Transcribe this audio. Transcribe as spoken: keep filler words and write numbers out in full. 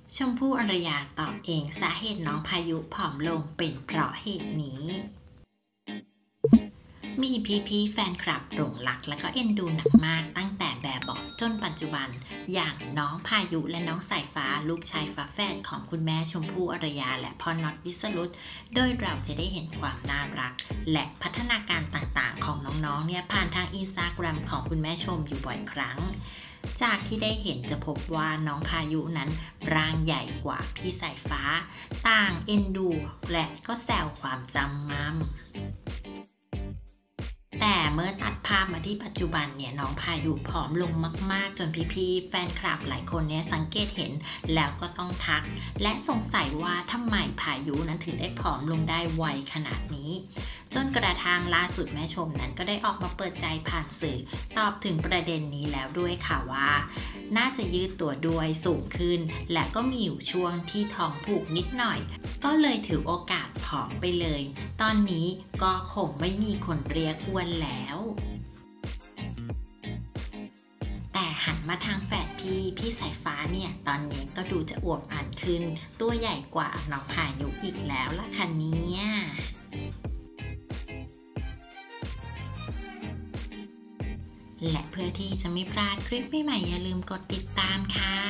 ชมพู่อารยาตอบเองสาเหตุน้องพายุผอมลงเป็นเพราะเหตุนี้ มีพี่ๆแฟนคลับหลงรักและก็เอ็นดูหนักมากตั้งแต่แบบเบาะจนปัจจุบันอย่างน้องพายุและน้องสายฟ้าลูกชายฝาแฝดของคุณแม่ชมพู่อารยาและพ่อน็อตวิสรุตโดยเราจะได้เห็นความน่ารักและพัฒนาการต่างๆของน้องๆเนี่ยผ่านทางอินสตาแกรมของคุณแม่ชมอยู่บ่อยครั้งจากที่ได้เห็นจะพบว่าน้องพายุนั้นร่างใหญ่กว่าพี่สายฟ้าต่างเอ็นดูและก็แซวความจำมั่ม แต่เมื่อตัดภาพมาที่ปัจจุบันเนี่ยน้องพายุผอมลงมากๆจนพี่ๆแฟนคลับหลายคนเนี่ยสังเกตเห็นแล้วก็ต้องทักและสงสัยว่าทำไมพายุนั้นถึงได้ผอมลงได้ไวขนาดนี้จนกระทั่งล่าสุดแม่ชมนั้นก็ได้ออกมาเปิดใจผ่านสื่อตอบถึงประเด็นนี้แล้วด้วยค่ะว่าน่าจะยืดตัวด้วยสูงขึ้นและก็มีอยู่ช่วงที่ท้องผูกนิดหน่อยก็เลยถือโอกาสผอมไปเลยตอนนี้ก็คงไม่มีคนเรียกอ้วนแล้ว แต่หันมาทางแฝดพี่พี่สายฟ้าเนี่ยตอนนี้ก็ดูจะอวบอันขึ้นตัวใหญ่กว่าน้องพายุอีกแล้วล่ะค่ะเนี่ยและเพื่อที่จะไม่พลาดคลิปใหม่ๆอย่าลืมกดติดตามค่ะ